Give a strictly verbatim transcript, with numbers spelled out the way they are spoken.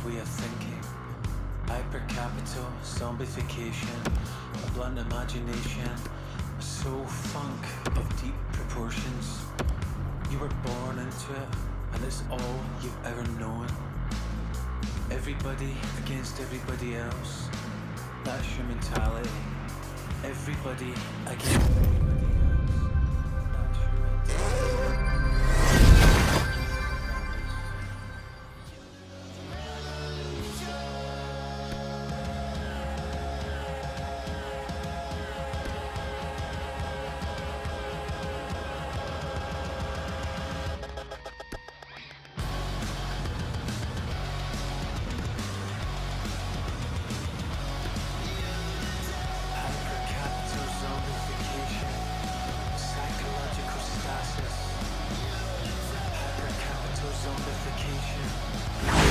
way of thinking. Hypercapital, zombification, a blunt imagination, a soul funk of deep proportions. You were born into it, and it's all you've ever known. Everybody against everybody else. That's your mentality. Everybody against everybody else. That's your mentality. Hypercapital zombification, psychological stasis. Hypercapital zombification.